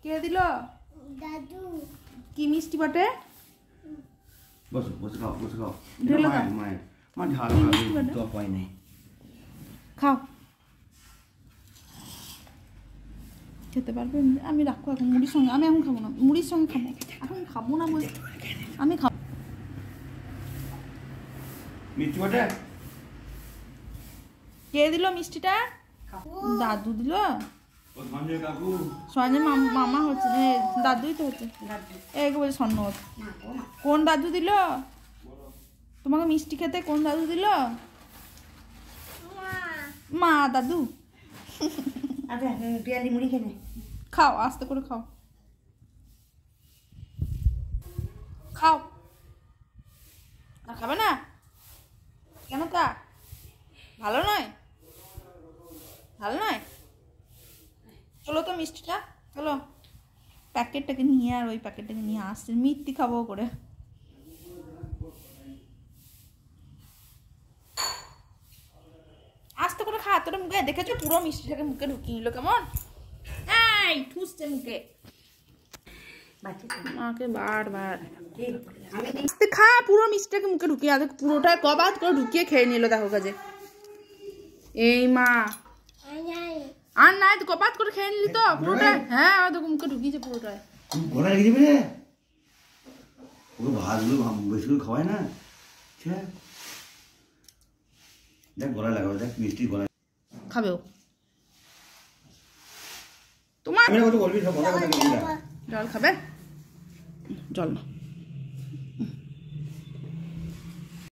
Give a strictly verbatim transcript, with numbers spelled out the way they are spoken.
কে দিল? দাদু। কি মিষ্টি বটে? বসো বসো খাও বসো খাও। ঢেলে খাও। মায়ের মা ঝাল খাবে তো পাই নাই। খাও। খেতে পারবে? আমি রাখো এখন মুড়ির সঙ্গে। আমি এখন খাবো না, মুড়ির সঙ্গে খাবো। এখন খাবো না বলে আমি খাবো। মিষ্টি বটে? কে দিল মিষ্টিটা? দাদু দিল। কাকু সঞ্জয় মামা হচ্ছে, দাদুই তো হচ্ছে। এই বলে স্বর্ণ কোন দাদু দিল তোমাকে মিষ্টি খেতে? কোন দাদু দিল? মা দাদু। মুড়ি খেয়ে খাও, আস্তে করে খাও, খাও। আর খাবে না কেন? তা ভালো নয়, ভালো নয়। চলো তো মিষ্টিটা, চলো প্যাকেটটাকে নিয়ে, আর ওই প্যাকেটটাকে নিয়ে আসছে মিষ্টি খাবো করে। আস্তে করে খা, তোর মুখে দেখেছো পুরো মিষ্টিটাকে মুখে ঢুকিয়ে নিল কেমন? এই ঠুসছে মুখে মাকে বারবার। আস্তে খা, পুরো মিষ্টিটাকে মুখে ঢুকিয়ে, আদে পুরোটা কবাদ করে ঢুকিয়ে খেয়ে নিল। দেখো কাজে এই মা আর নাই তো, কপাত করে খেয়ে নিলি তো পুরোটাই। হ্যাঁ আমার তো মুখে ঢুকিয়েছে পুরোটাই। গলা রেখে দিবি রে, ওকে ভাতগুলো বেশি করে খাওয়ায় না। দেখ গলায় লাগাবে, দেখ মিষ্টি গলায় খাবে ও। তোমার বলবি সব কথা কথা জল খাবে? জল না।